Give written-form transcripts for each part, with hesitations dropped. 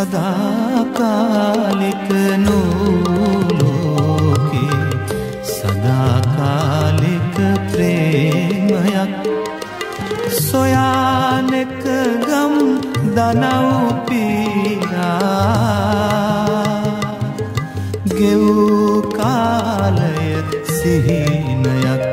සදාකාලික නූලෝකේ සදාකාලික ප්‍රේමයක් සොයානෙක ගම් දනව්පියා ගෙවූ කාලය සිහිනයක්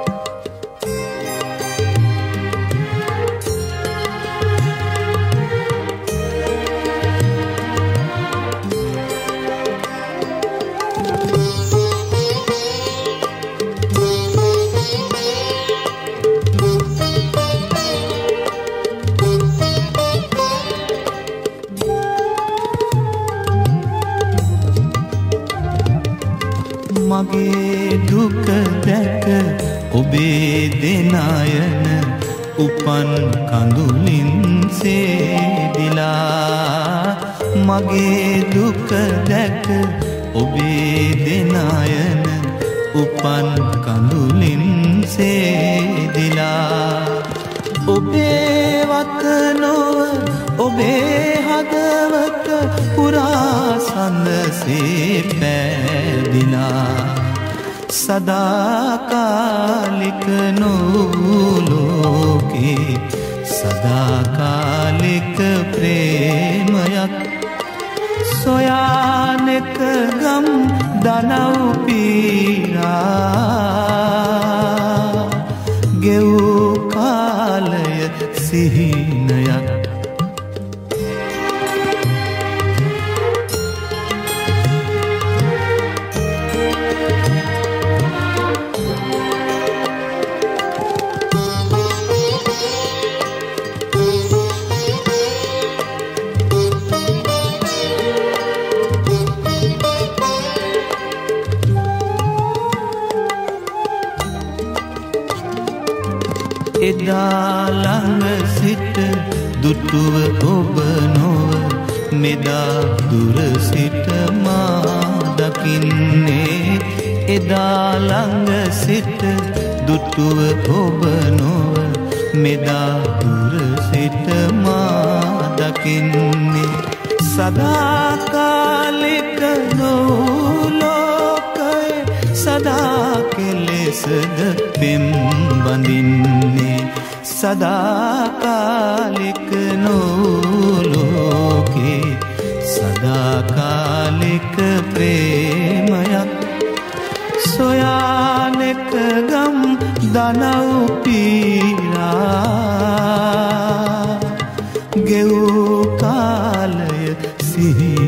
මගේ දුක දැක ඔබේ දෙනයන උපන් කඳුලින් සේදිලා මගේ දුක දැක ඔබේ දෙනයන උපන් කඳුලින් සේදිලා ඔබේ වතනොව ඔබේ හදවත පුරා සඳසේ පැදිලා සදාකාලික නූලෝකේ සදාකාලික ප්‍රේමයක් සොයානෙක ගම් දනව්පියා ගෙවූ කාලය සිහිනයක් එදා ළඟ සිට දුටුව ඔබ නොව මෙදා දුර සිට මා දකින්නේ එදා ළඟ සිට දුටුව ඔබ නොව මෙදා දුර සිට මා දකින්නේ සදාකාලික නූලෝකය සදා කෙලෙසද පෙම් බඳින්නේ සදාකාලික නූලෝකේ සදාකාලික ප්‍රේමයක් සොයානෙක ගම් දනව්පියා ගෙවූ කාලය සිහි